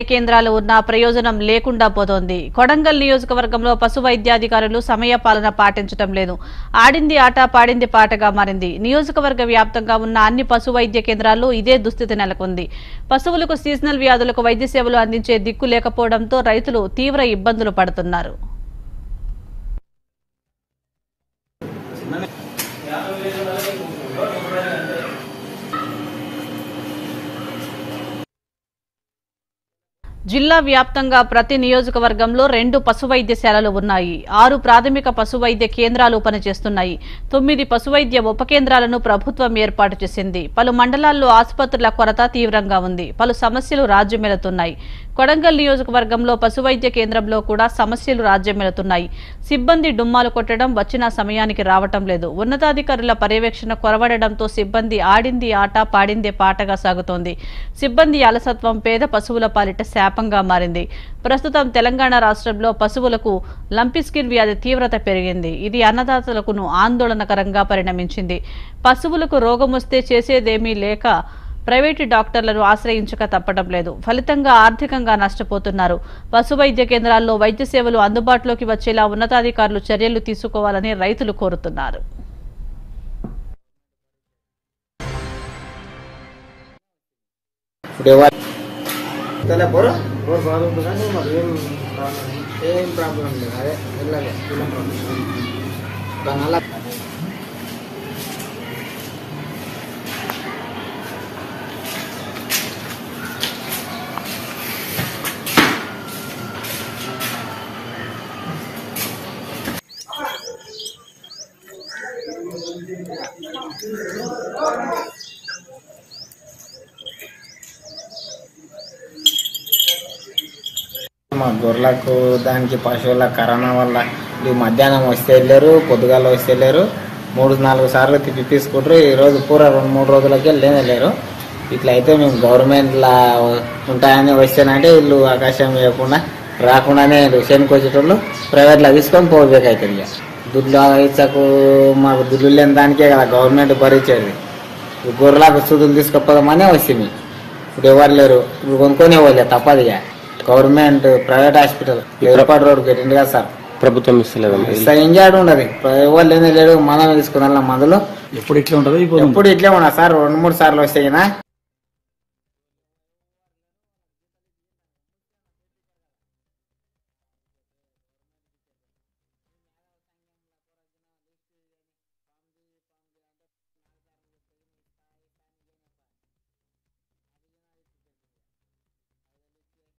కేంద్రాలు ఉన్నా ప్రయోజనం లేకుండా పోతోంది. కొడంగల్ నియోజకవర్గంలో పశు వైద్యాధికారులు సమయపాలన పాటించడం లేదు. ఆడింది ఆట పాడింది పాటగా మారింది. నియోజకవర్గ వ్యాప్తంగా ఉన్న అన్ని పశు వైద్య కేంద్రాల్లో ఇదే దుస్థితి నెలకొంది. పశువులకు సీజనల్ వ్యాధులకు వైద్య సేవలు అందించే దిక్కు లేకపోవడంతో రైతులు తీవ్ర ఇబ్బందులు పడుతున్నారు. జిల్లా వ్యాప్తంగా ప్రతి నియోజకవర్గంలో 2 పశు వైద్యశాలలు ఉన్నాయి. 6 ప్రాథమిక పశు వైద్య కేంద్రాలు పనిచేస్తున్నాయి. 9 పశు వైద్య ఉప కేంద్రాలను ప్రభుత్వం ఏర్పాటు చేసింది. పలు మండలాల్లో ఆసుపత్రుల కొరత తీవ్రంగా ఉంది. పలు సమస్యలు రాజ్యమేలుతున్నాయి. కొడంగల్ నియోజకవర్గంలో పశు వైద్య కేంద్రంలో కూడా సమస్యలు రాజ్యమేలుతున్నాయి. సిబ్బంది డుమ్మాలు కొట్టడం, వచ్చిన సమయానికి రావటం లేదు. ఉన్నతాధికారుల పర్యవేక్షణ కొరవడడంతో సిబ్బంది ఆడింది ఆట పాడిందే పాటగా సాగుతోంది. సిబ్బంది అలసత్వం పేద పశువుల పాలిట శాపంగా మారింది. ప్రస్తుతం తెలంగాణ రాష్ట్రంలో పశువులకు లంపీ స్కిన్ వ్యాధి తీవ్రత పెరిగింది. ఇది అన్నదాతలకు ఆందోళనకరంగా పరిణమించింది. పశువులకు రోగమొస్తే చేసేదేమీ లేక ప్రైవేటు డాక్టర్లను ఆశ్రయించక తప్పడం లేదు. ఫలితంగా ఆర్థికంగా నష్టపోతున్నారు. పశు వైద్య కేంద్రాల్లో వైద్య సేవలు అందుబాటులోకి వచ్చేలా ఉన్నతాధికారులు చర్యలు తీసుకోవాలని రైతులు కోరుతున్నారు. మా గొర్రెలకు దానికి పశువుల కరోనా వల్ల మధ్యాహ్నం వస్తే వెళ్ళారు, పొద్దుగాల వస్తే వెళ్ళారు, 3-4 సార్లు తిప్పి తీసుకుంటారు. ఈరోజు పూరా 2-3 రోజులకి లేరు. ఇట్లా అయితే మేము గవర్నమెంట్లా ఉంటాయని వస్తేనంటే వీళ్ళు ఆకాశం ఇవ్వకుండా రాకుండానే శనికి వచ్చేటోళ్ళు ప్రైవేట్లో తీసుకొని పోవేకవుతుంది. ఇక దుడ్లు ఇచ్చకు మాకు దుడ్లు లేని దానికే కదా గవర్నమెంట్ భరించేది. గొర్రెలకు సూదులు తీసుకుపోదామనే వస్తుంది. ఇప్పుడు ఎవరు లేరు, ఇప్పుడు కొనుక్కొని ఇవ్వలేదు తప్పదు. ఇక government private hospital airport road పెట్టింది కదా సార్, ప్రభుత్వం ఇస్తలేదు. ఇంజాడు ఉండదు, ఎవరు లేనే లేడు. మనమే తీసుకున్నాం మందులు. ఎప్పుడు ఇట్లా ఉంటుంది, ఎప్పుడు ఇట్లే ఉన్నా సార్. 2-3 సార్లు వస్తాయినా